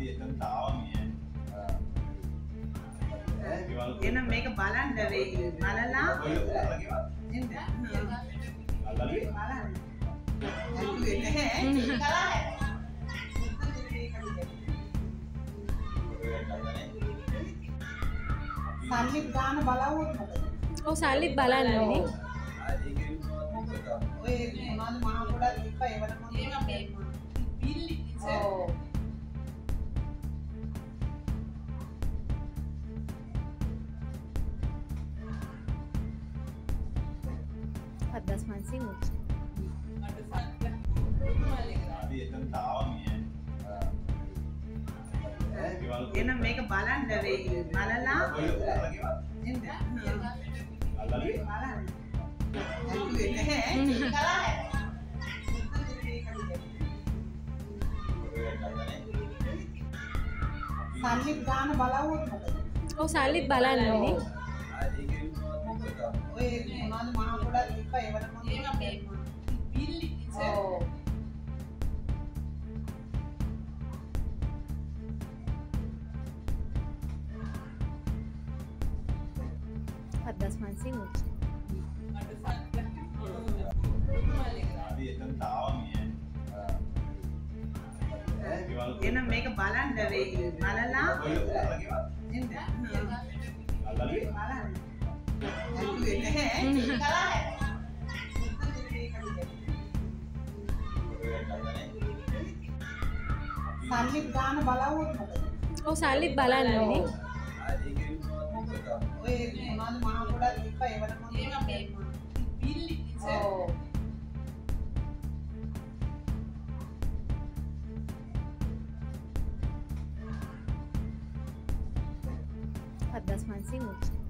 එහෙනම් මේක බලන්න වෙයි. බලලා එන්න. බලන්න. ඇතුලේ නැහැ. සල්ලිත් ගාන බලවුවොත් මොකද? ඔව් සල්ලිත් බලන්න ඕනේ. ඔය මොනවද මහා ගොඩක් තිබ්බා ඒවට මම බිල්ලි කිචේ. ඔව්. Hadas mancing. එහෙනම් මේක බලන්න වෙයි. බලලා එන්න. බලන්න. ඇතුලේ නැහැ. සල්ලිත් ගාන බලවුවොත් මොකද? ඔව් සල්ලිත් බලන්න ඕනේ. ඔය මොනවද මහා ගොඩක් තිබ්බා ඒවට මම බිල්ලි කිචේ. ඔව්. Hadas mancing. එහෙනම් මේක බලන්න වෙයි. බලලා එන්න. බලන්න. ඇතුලේ නැහැ. සල්ලිත් ගාන බලවුවොත් මොකද? ඔව් සල්ලිත් බලන්න ඕනේ. ඔය මොනවද මහා ගොඩක් තිබ්බා ඒවට මම බිල්ලි කිචේ. ඔව්. Hadas mancing.